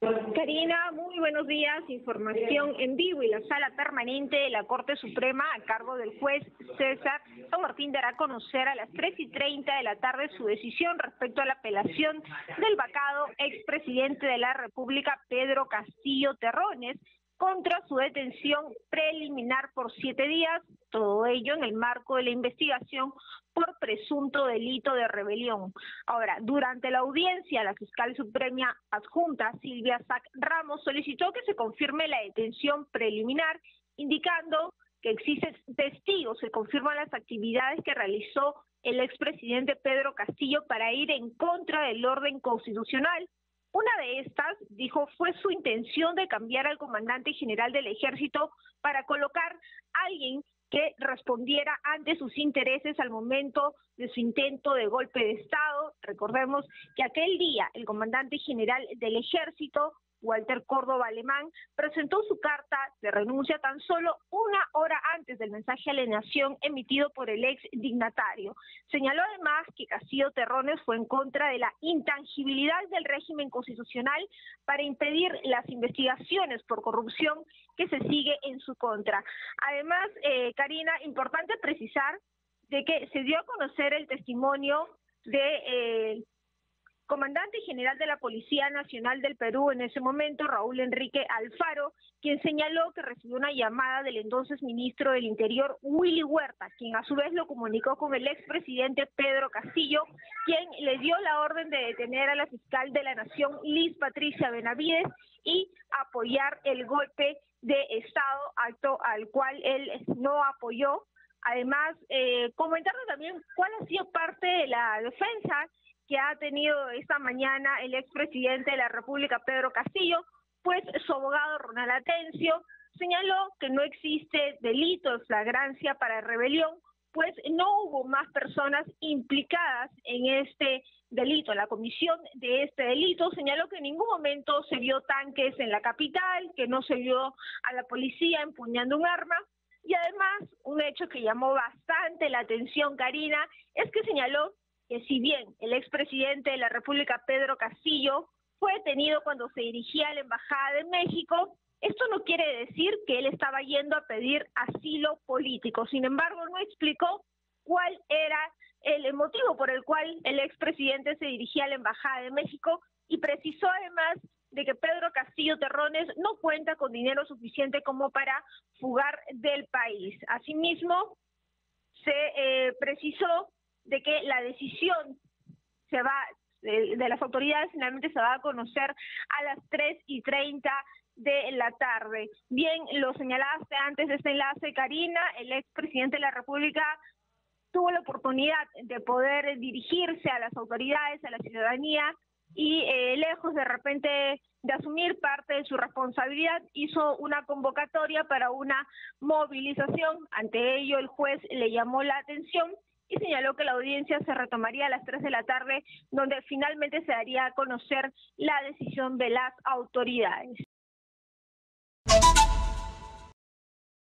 Karina, muy buenos días. Información en vivo y la sala permanente de la Corte Suprema a cargo del juez César San Martín dará a conocer a las 3:30 de la tarde su decisión respecto a la apelación del vacado expresidente de la República Pedro Castillo Terrones contra su detención preliminar por 7 días, todo ello en el marco de la investigación por presunto delito de rebelión. Ahora, durante la audiencia, la fiscal suprema adjunta Silvia Sac Ramos solicitó que se confirme la detención preliminar, indicando que existen testigos que confirman las actividades que realizó el expresidente Pedro Castillo para ir en contra del orden constitucional. Una de estas, dijo, fue su intención de cambiar al comandante general del ejército para colocar a alguien que respondiera ante sus intereses al momento de su intento de golpe de Estado. Recordemos que aquel día el comandante general del ejército, Walter Córdoba Alemán, presentó su carta de renuncia tan solo una hora antes del mensaje a la nación emitido por el ex dignatario. Señaló además que Castillo Terrones fue en contra de la intangibilidad del régimen constitucional para impedir las investigaciones por corrupción que se sigue en su contra. Además, Karina, importante precisar de que se dio a conocer el testimonio de comandante general de la Policía Nacional del Perú en ese momento, Raúl Enrique Alfaro, quien señaló que recibió una llamada del entonces ministro del Interior, Willy Huerta, quien a su vez lo comunicó con el expresidente Pedro Castillo, quien le dio la orden de detener a la fiscal de la Nación, Liz Patricia Benavides, y apoyar el golpe de Estado, acto al cual él no apoyó. Además, comentarle también cuál ha sido parte de la defensa que ha tenido esta mañana el expresidente de la República, Pedro Castillo, pues su abogado Ronald Atencio señaló que no existe delito de flagrancia para rebelión, pues no hubo más personas implicadas en este delito. La comisión de este delito señaló que en ningún momento se vio tanques en la capital, que no se vio a la policía empuñando un arma. Y además, un hecho que llamó bastante la atención, Karina, es que señaló que si bien el expresidente de la República, Pedro Castillo, fue detenido cuando se dirigía a la Embajada de México, esto no quiere decir que él estaba yendo a pedir asilo político. Sin embargo, no explicó cuál era el motivo por el cual el expresidente se dirigía a la Embajada de México y precisó además de que Pedro Castillo Terrones no cuenta con dinero suficiente como para fugar del país. Asimismo, se precisó de que la decisión de las autoridades finalmente se va a conocer a las 3:30 de la tarde. Bien, lo señalaste antes de este enlace, Karina, el expresidente de la República tuvo la oportunidad de poder dirigirse a las autoridades, a la ciudadanía, y lejos de repente de asumir parte de su responsabilidad, hizo una convocatoria para una movilización. Ante ello, el juez le llamó la atención y señaló que la audiencia se retomaría a las 3 de la tarde, donde finalmente se daría a conocer la decisión de las autoridades.